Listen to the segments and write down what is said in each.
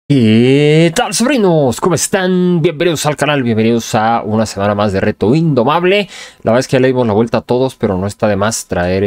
¿Qué tal, sobrinos? ¿Cómo están? Bienvenidos al canal, bienvenidos a una semana más de Reto Indomable. La verdad es que ya le dimos la vuelta a todos, pero no está de más traer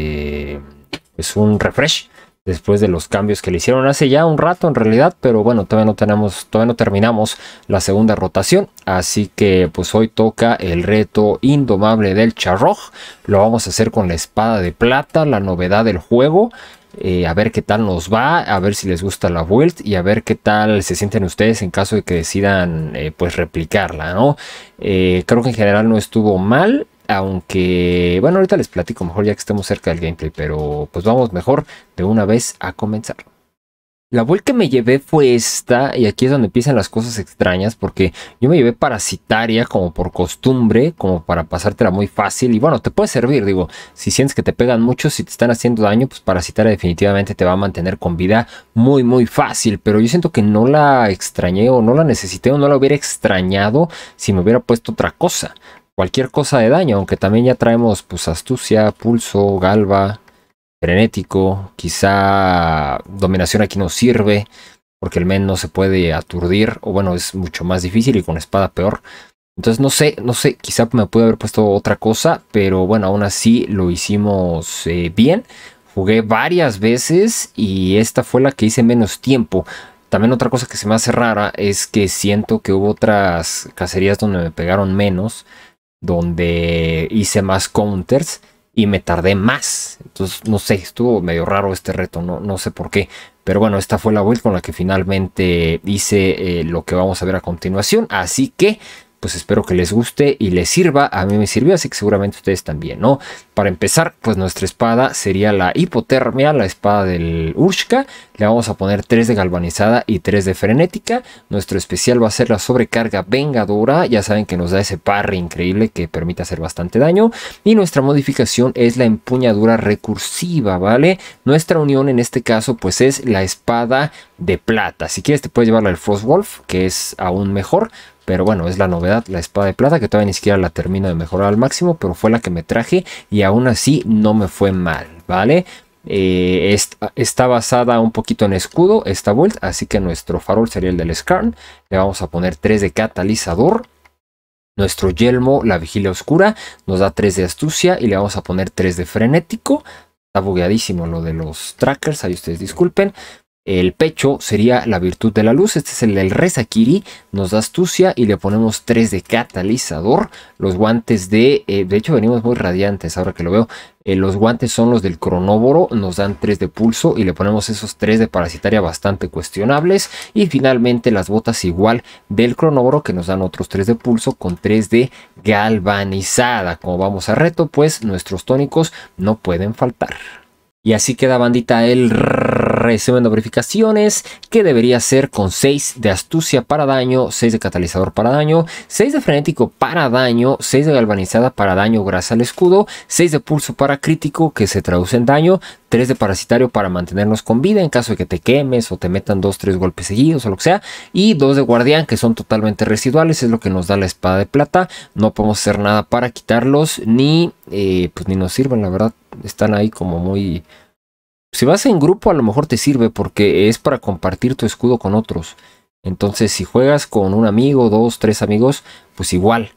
es un refresh después de los cambios que le hicieron hace ya un rato en realidad, pero bueno, todavía no terminamos la segunda rotación, así que pues hoy toca el Reto Indomable del Charroj. Lo vamos a hacer con la espada de plata, la novedad del juego. A ver qué tal nos va, a ver si les gusta la build y a ver qué tal se sienten ustedes en caso de que decidan pues replicarla, ¿no? Creo que en general no estuvo mal, aunque bueno, ahorita les platico mejor ya que estemos cerca del gameplay, pero pues vamos mejor de una vez a comenzar. La build que me llevé fue esta, y aquí es donde empiezan las cosas extrañas, porque yo me llevé Parasitaria como por costumbre, como para pasártela muy fácil, y bueno, te puede servir, digo, si sientes que te pegan mucho, si te están haciendo daño, pues Parasitaria definitivamente te va a mantener con vida muy fácil, pero yo siento que no la extrañé, o no la necesité, o no la hubiera extrañado si me hubiera puesto otra cosa, cualquier cosa de daño, aunque también ya traemos pues Astucia, Pulso, Galva, Frenético, quizá Dominación aquí no sirve, porque el men no se puede aturdir, o bueno, es mucho más difícil y con espada peor. Entonces no sé, quizá me pude haber puesto otra cosa, pero bueno, aún así lo hicimos bien. Jugué varias veces y esta fue la que hice menos tiempo. También otra cosa que se me hace rara es que siento que hubo otras cacerías donde me pegaron menos, donde hice más counters y me tardé más. Entonces, no sé, estuvo medio raro este reto, no sé por qué. Pero bueno, esta fue la build con la que finalmente hice lo que vamos a ver a continuación. Así que, pues espero que les guste y les sirva. A mí me sirvió, así que seguramente ustedes también, ¿no? Para empezar, pues nuestra espada sería la Hipotermia, la espada del Urshka. Le vamos a poner 3 de galvanizada y 3 de frenética. Nuestro especial va a ser la sobrecarga vengadora. Ya saben que nos da ese parry increíble que permite hacer bastante daño. Y nuestra modificación es la empuñadura recursiva, ¿vale? Nuestra unión en este caso pues es la espada de plata. Si quieres te puedes llevar la del Frostwolf, que es aún mejor. Pero bueno, es la novedad, la espada de plata, que todavía ni siquiera la termino de mejorar al máximo, pero fue la que me traje y aún así no me fue mal, ¿vale? Está basada un poquito en escudo esta build, así que nuestro farol sería el del Skarn. Le vamos a poner 3 de catalizador. Nuestro yelmo, la vigilia oscura, nos da 3 de astucia y le vamos a poner 3 de frenético. Está bugueadísimo lo de los trackers, ahí ustedes disculpen. El pecho sería la virtud de la luz. Este es el del Rezakiri. Nos da astucia y le ponemos 3 de catalizador. Los guantes de hecho venimos muy radiantes ahora que lo veo. Los guantes son los del cronóboro. Nos dan 3 de pulso y le ponemos esos 3 de parasitaria bastante cuestionables. Y finalmente las botas igual del cronóboro que nos dan otros 3 de pulso con 3 de galvanizada. Como vamos a reto, pues nuestros tónicos no pueden faltar. Y así queda, bandita, el resumen de verificaciones, que debería ser con 6 de astucia para daño, 6 de catalizador para daño, 6 de frenético para daño, 6 de galvanizada para daño gracias al escudo, 6 de pulso para crítico que se traduce en daño, 3 de parasitario para mantenernos con vida en caso de que te quemes o te metan 2-3 golpes seguidos o lo que sea, y 2 de guardián que son totalmente residuales, es lo que nos da la espada de plata. No podemos hacer nada para quitarlos, ni pues ni nos sirven, la verdad, están ahí como muy... Si vas en grupo a lo mejor te sirve porque es para compartir tu escudo con otros. Entonces si juegas con un amigo, 2-3 amigos, pues igual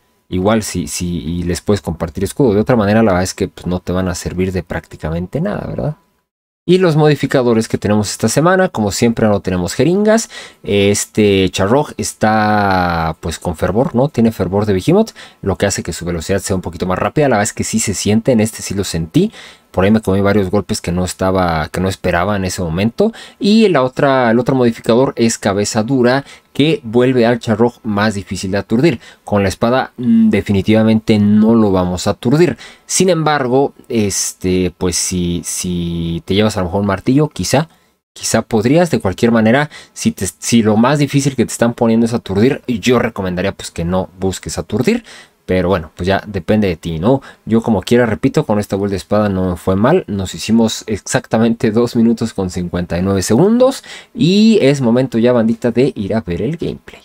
si les puedes compartir escudo. De otra manera la verdad es que pues, no te van a servir de prácticamente nada, ¿verdad? Y los modificadores que tenemos esta semana, como siempre no tenemos jeringas. Este Charroj está pues con fervor, ¿no? Tiene fervor de Behemoth, lo que hace que su velocidad sea un poquito más rápida. La verdad es que sí se siente, en este sí lo sentí. Por ahí me comí varios golpes que no esperaba en ese momento. Y el otro modificador es cabeza dura, que vuelve al Charroj más difícil de aturdir. Con la espada definitivamente no lo vamos a aturdir. Sin embargo, pues si te llevas a lo mejor un martillo, quizá podrías. De cualquier manera, si lo más difícil que te están poniendo es aturdir, yo recomendaría pues que no busques aturdir. Pero bueno, pues ya depende de ti, ¿no? Yo como quiera, repito, con esta build de espada no me fue mal. Nos hicimos exactamente 2 minutos con 59 segundos. Y es momento ya, bandita, de ir a ver el gameplay.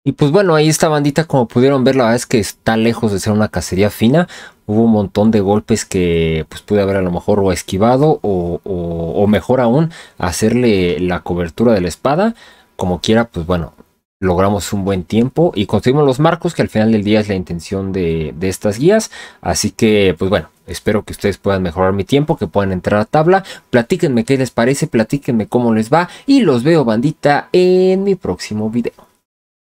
Y pues bueno, ahí esta bandita, como pudieron ver, la verdad es que está lejos de ser una cacería fina. Hubo un montón de golpes que pues pude haber a lo mejor o esquivado o mejor aún, hacerle la cobertura de la espada. Como quiera, pues bueno, logramos un buen tiempo y conseguimos los marcos, que al final del día es la intención de estas guías. Así que pues bueno, espero que ustedes puedan mejorar mi tiempo, que puedan entrar a tabla. Platíquenme qué les parece, platíquenme cómo les va y los veo, bandita, en mi próximo video.